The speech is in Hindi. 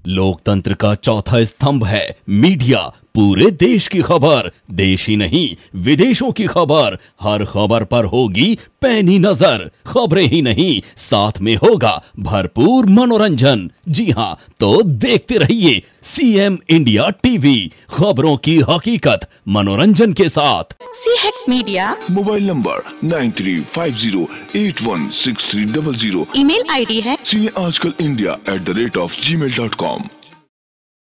लोकतंत्र का चौथा स्तंभ है मीडिया। पूरे देश की खबर, देश ही नहीं विदेशों की खबर, हर खबर पर होगी पैनी नजर। खबरें ही नहीं, साथ में होगा भरपूर मनोरंजन। जी हां, तो देखते रहिए सीएम इंडिया टीवी, खबरों की हकीकत मनोरंजन के साथ। सीहैक media, mobile number 9350816300। Email ID है CA आजकल India@gmail.com।